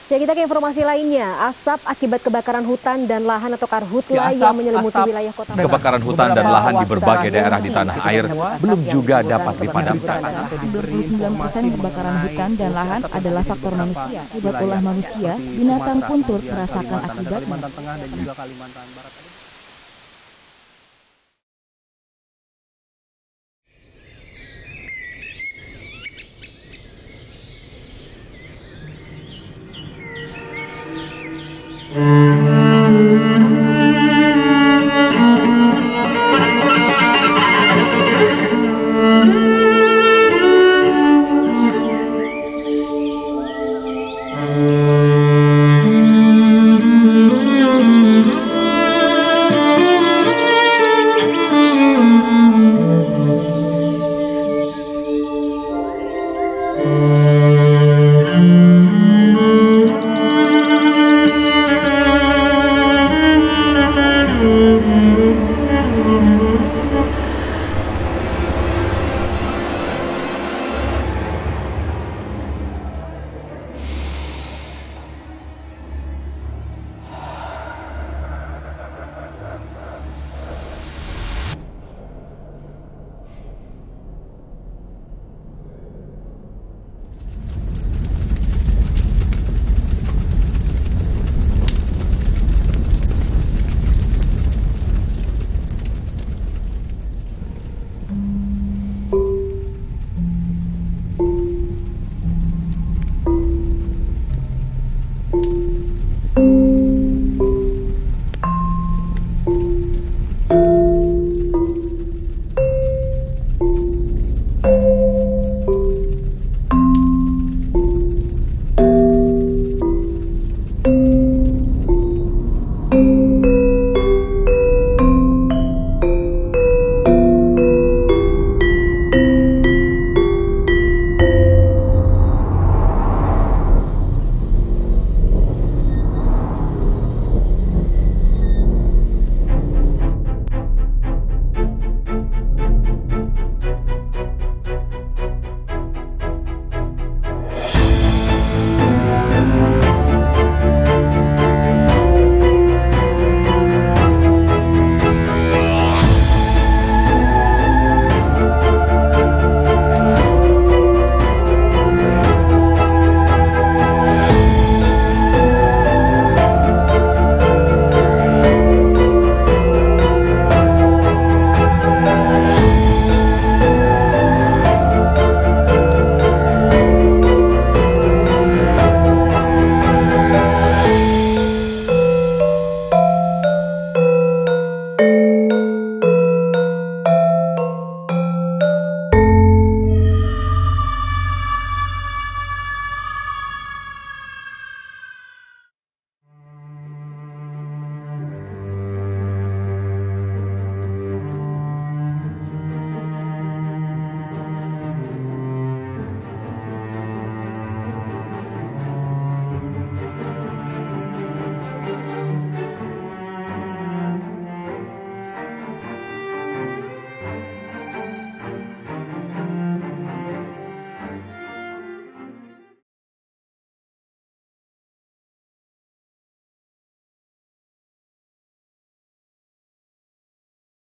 Ya, kita ke informasi lainnya. Asap akibat kebakaran hutan dan lahan atau karhutla yang menyelimuti wilayah kota. Kebakaran hutan dan lahan di berbagai daerah di tanah air belum juga dapat dipadamkan. 99% kebakaran hutan dan lahan adalah faktor manusia. Akibat ulah manusia, binatang pun turut merasakan akibatnya. Kalimantan Tengah dan juga Kalimantan Barat. Mm.